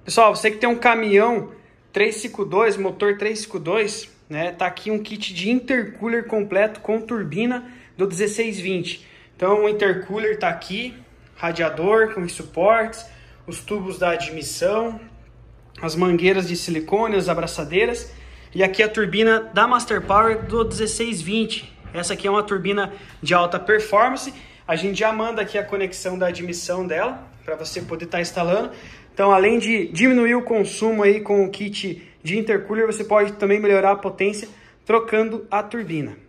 Pessoal, você que tem um caminhão 352, motor 352, né? Tá aqui um kit de intercooler completo com turbina do 1620. Então o intercooler tá aqui, radiador com os suportes, os tubos da admissão, as mangueiras de silicone, as abraçadeiras e aqui a turbina da Master Power do 1620. Essa aqui é uma turbina de alta performance. A gente já manda aqui a conexão da admissão dela para você poder estar instalando. Então, além de diminuir o consumo aí com o kit de intercooler, você pode também melhorar a potência trocando a turbina.